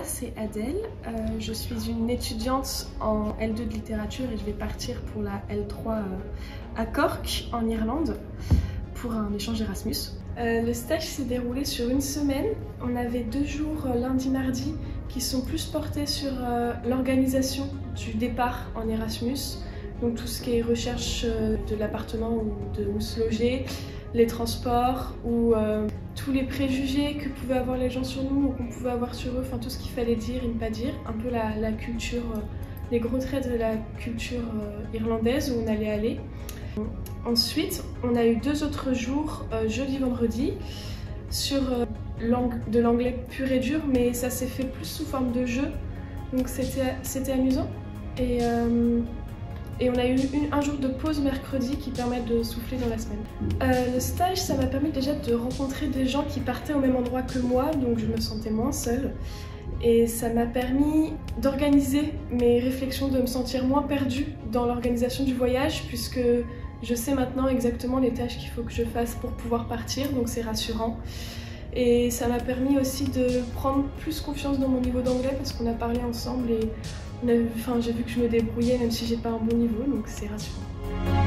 c'est Adèle. Je suis une étudiante en L2 de littérature et je vais partir pour la L3 à Cork, en Irlande, pour un échange Erasmus. Le stage s'est déroulé sur une semaine. On avait 2 jours, lundi, mardi, qui sont plus portés sur l'organisation du départ en Erasmus. Donc tout ce qui est recherche de l'appartement ou de où se loger, les transports ou tous les préjugés que pouvaient avoir les gens sur nous ou qu'on pouvait avoir sur eux, enfin tout ce qu'il fallait dire et ne pas dire, un peu la culture, les gros traits de la culture irlandaise où on allait aller. Ensuite, on a eu 2 autres jours, jeudi, vendredi, sur de l'anglais pur et dur, mais ça s'est fait plus sous forme de jeu, donc c'était amusant. Et on a eu un jour de pause mercredi qui permet de souffler dans la semaine. Le stage, ça m'a permis déjà de rencontrer des gens qui partaient au même endroit que moi, donc je me sentais moins seule. Et ça m'a permis d'organiser mes réflexions, de me sentir moins perdue dans l'organisation du voyage, puisque je sais maintenant exactement les tâches qu'il faut que je fasse pour pouvoir partir, donc c'est rassurant. Et ça m'a permis aussi de prendre plus confiance dans mon niveau d'anglais, parce qu'on a parlé ensemble et j'ai vu que je me débrouillais même si j'ai pas un bon niveau, donc c'est rassurant.